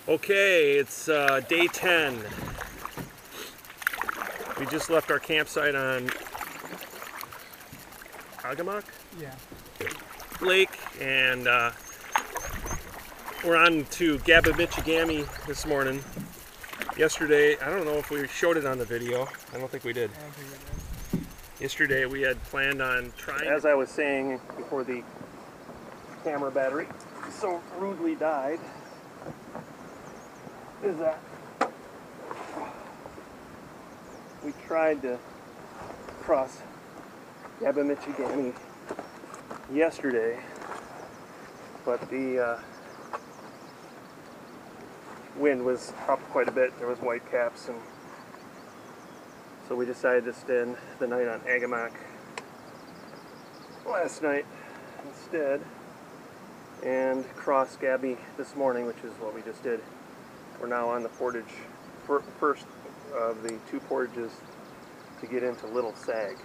Okay, it's day 10. We just left our campsite on Agamak Lake, and we're on to Gabba this morning. Yesterday, I don't know if we showed it on the video. I don't think we did. Yesterday we had planned on trying, as I was saying before the camera battery so rudely died, is that we tried to cross Gabba yesterday, but the wind was up quite a bit. There was white caps, and so we decided to spend the night on Agamak last night instead and cross Gabby this morning, which is what we just did. We're now on the portage, first of the two portages to get into Little Sag.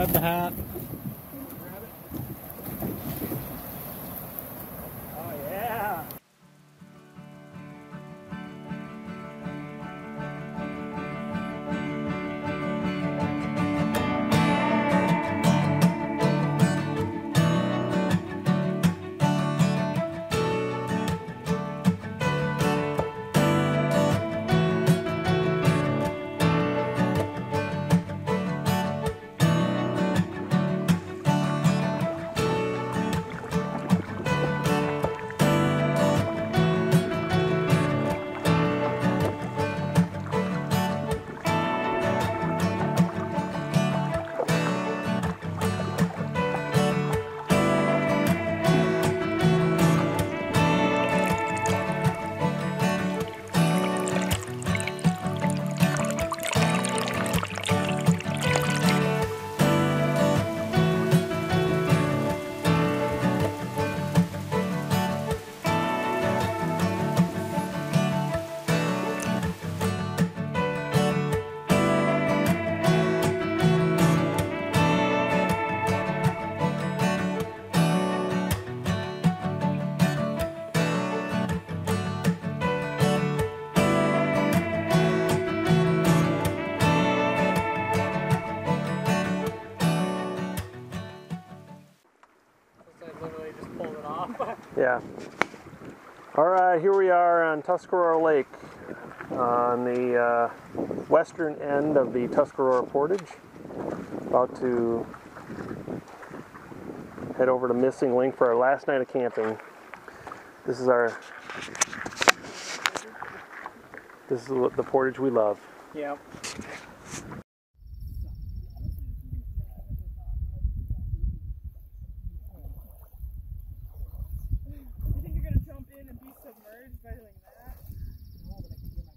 grab the hat. Grab it. Oh yeah. I literally just pulled it off. Yeah. All right, here we are on Tuscarora Lake on the western end of the Tuscarora Portage. About to head over to Missing Link for our last night of camping. This is the portage we love. Yep. You think you're gonna jump in and be submerged by doing that? No, but I can get my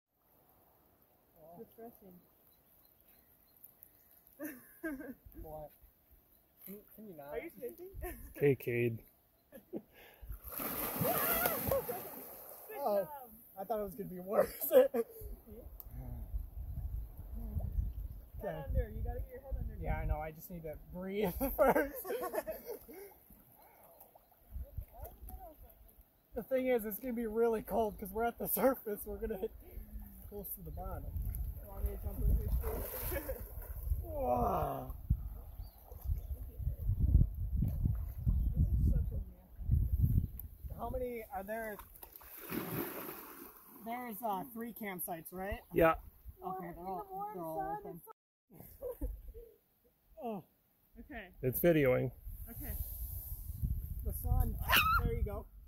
Refreshing. What? Can you not? Are you shaking? Hey, Cade. Oh, I thought it was gonna be worse. Head under. You gotta get your head under. Yeah, I know. I just need to breathe first. The thing is, it's gonna be really cold because we're at the surface. We're gonna hit close to the bottom. Want me to jump into your shoes? Wow. This is such a nasty. How many are there? There's 3 campsites, right? Yeah. Okay, they're all open. Oh, Okay. It's videoing. Okay. the sun. There you go.